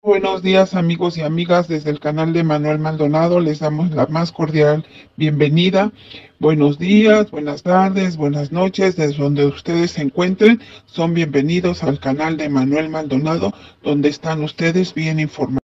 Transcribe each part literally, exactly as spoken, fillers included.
Buenos días amigos y amigas desde el canal de Manuel Maldonado, les damos la más cordial bienvenida. Buenos días, buenas tardes, buenas noches, desde donde ustedes se encuentren, son bienvenidos al canal de Manuel Maldonado, donde están ustedes bien informados.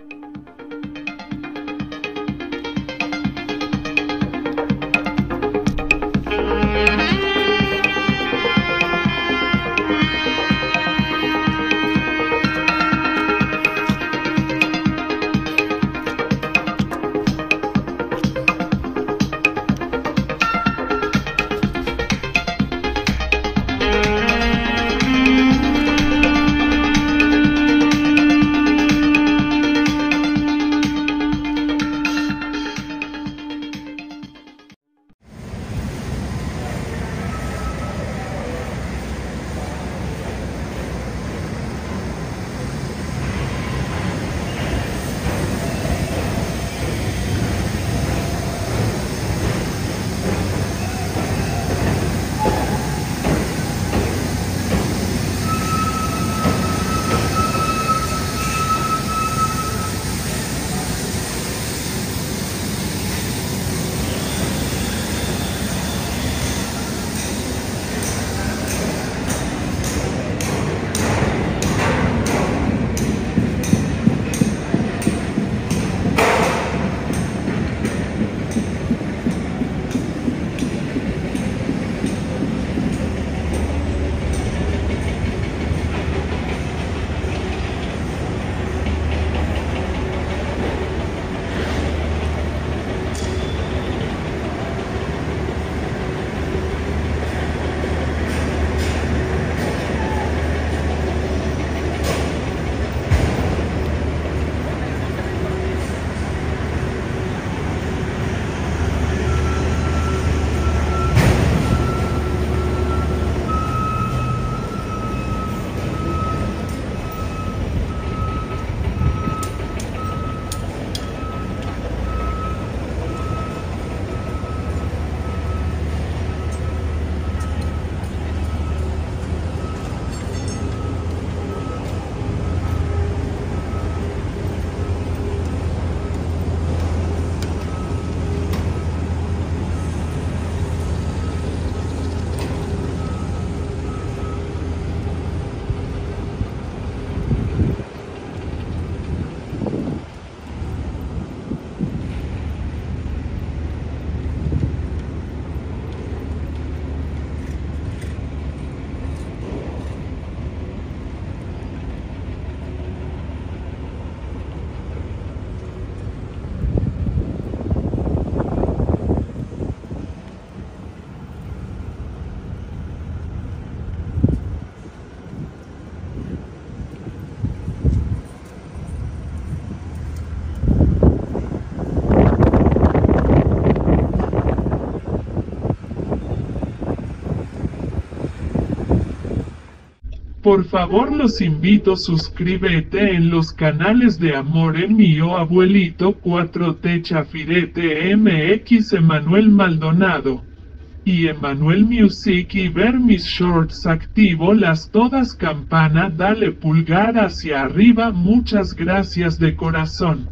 Por favor los invito, suscríbete en los canales de Amor Mío Abuelito cuatro T Chafirete M X Emanuel Maldonado y Emanuel Music y ver mis shorts. Activo las todas campana, dale pulgar hacia arriba, muchas gracias de corazón.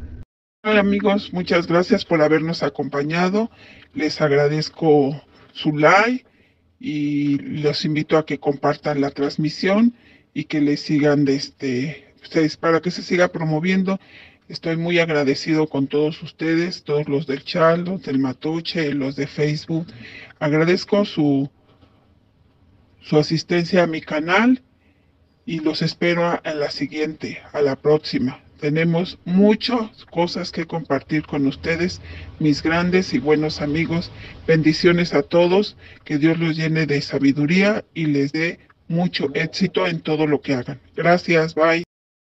Hola amigos, muchas gracias por habernos acompañado, les agradezco su like y los invito a que compartan la transmisión y que les sigan de este, ustedes para que se siga promoviendo. Estoy muy agradecido con todos ustedes, todos los del chat, los del Matuche, los de Facebook. Agradezco su, su asistencia a mi canal y los espero a, a la siguiente, a la próxima. Tenemos muchas cosas que compartir con ustedes, mis grandes y buenos amigos. Bendiciones a todos, que Dios los llene de sabiduría y les dé mucho éxito en todo lo que hagan. Gracias, bye.